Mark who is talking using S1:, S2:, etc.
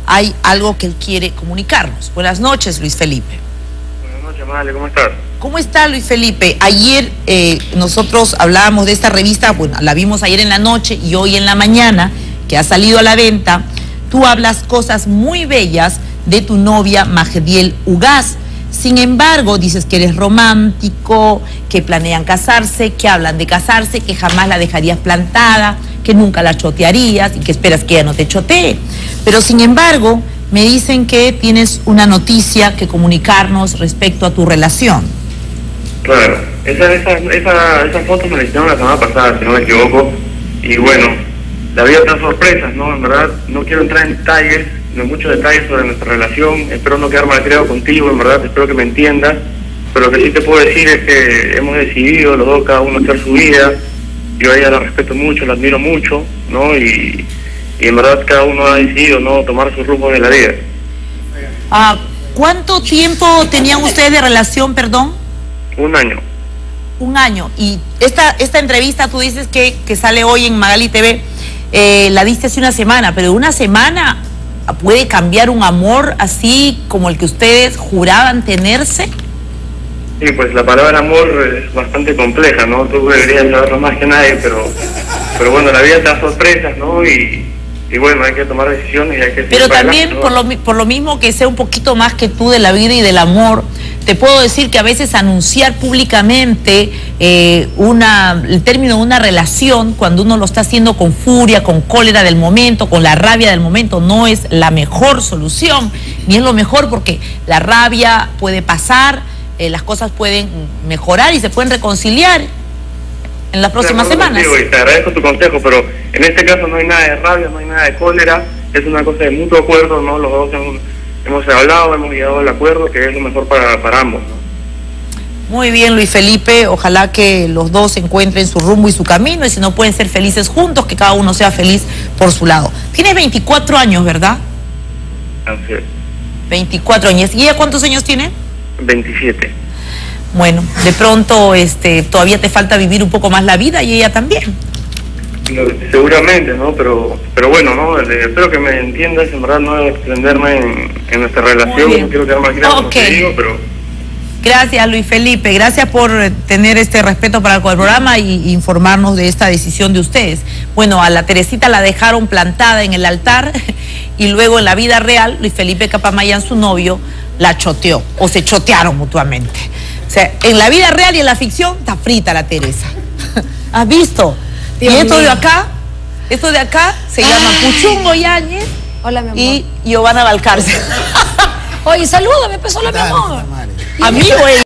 S1: hay algo que él quiere comunicarnos. Buenas noches, Luis Felipe.
S2: Buenas noches, Male, ¿cómo estás?
S1: ¿Cómo está, Luis Felipe? Ayer nosotros hablábamos de esta revista, bueno, la vimos ayer en la noche y hoy en la mañana, que ha salido a la venta. Tú hablas cosas muy bellas de tu novia Majdiel Ugaz. Sin embargo, dices que eres romántico, que planean casarse, que hablan de casarse, que jamás la dejarías plantada, que nunca la chotearías y que esperas que ella no te chotee. Pero sin embargo, me dicen que tienes una noticia que comunicarnos respecto a tu relación.
S2: Claro, esa foto me la hicieron la semana pasada, si no me equivoco, y bueno, la vida da sorpresas, ¿no? En verdad, no quiero entrar en detalles, no muchos detalles sobre nuestra relación, espero no quedar malcriado contigo, en verdad, espero que me entiendas, pero lo que sí te puedo decir es que hemos decidido los dos, cada uno hacer su vida. Yo a ella la respeto mucho, la admiro mucho, ¿no? Y en verdad cada uno ha decidido, ¿no?, tomar su rumbo de la vida.
S1: ¿Cuánto tiempo tenían ustedes de relación, perdón?
S2: 1 año.
S1: 1 año. Y esta entrevista tú dices que sale hoy en Magali TV, la diste hace 1 semana, pero 1 semana puede cambiar un amor así como el que ustedes juraban tenerse.
S2: Sí, pues la palabra amor es bastante compleja, ¿no? Tú deberías saberlo más que nadie, pero bueno, la vida te da sorpresas, ¿no? Y bueno, hay que tomar decisiones y hay que...
S1: Pero también, por lo mismo que sé un poquito más que tú de la vida y del amor, te puedo decir que a veces anunciar públicamente el término de una relación, cuando uno lo está haciendo con furia, con cólera del momento, con la rabia del momento, no es la mejor solución, ni es lo mejor, porque la rabia puede pasar, las cosas pueden mejorar y se pueden reconciliar en las próximas semanas.
S2: Y te agradezco tu consejo, pero en este caso no hay nada de rabia, no hay nada de cólera, es una cosa de mutuo acuerdo, ¿no? Los dos hemos hablado, hemos llegado al acuerdo que es lo mejor para ambos, ¿no?
S1: Muy bien, Luis Felipe, ojalá que los dos encuentren su rumbo y su camino, y si no pueden ser felices juntos, que cada uno sea feliz por su lado. Tienes 24 años, ¿verdad?
S2: Así es.
S1: 24 años. ¿Y ella cuántos años tiene?
S2: 27.
S1: Bueno, de pronto todavía te falta vivir un poco más la vida y ella también.
S2: Seguramente, ¿no? Pero bueno, ¿no? Espero que me entiendas, en verdad no debo extenderme en nuestra relación, no quiero quedar mal claro, como te digo, pero...
S1: Gracias, Luis Felipe, gracias por tener este respeto para el programa y informarnos de esta decisión de ustedes. Bueno, a la Teresita la dejaron plantada en el altar y luego en la vida real, Luis Felipe Capamaya, su novio, la choteó o se chotearon mutuamente. O sea, en la vida real y en la ficción está frita la Teresa. ¿Has visto? Dios, y esto mío. Esto de acá se llama Puchungo Yáñez.
S3: Hola, mi amor.
S1: Y Giovanna Valcárcel.
S3: Oye, salúdame, pues, hola, mi amor.
S1: Amigo,